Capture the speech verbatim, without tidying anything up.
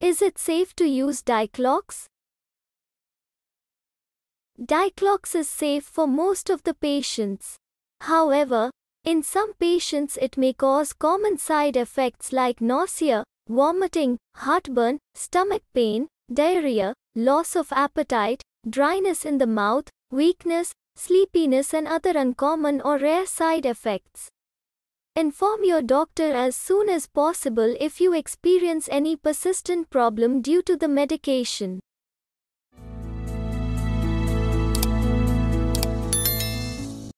Is it safe to use Dyklox? Dyklox is safe for most of the patients. However, in some patients it may cause common side effects like nausea, vomiting, heartburn, stomach pain, diarrhea, loss of appetite, dryness in the mouth, weakness, sleepiness and other uncommon or rare side effects. Inform your doctor as soon as possible if you experience any persistent problem due to the medication.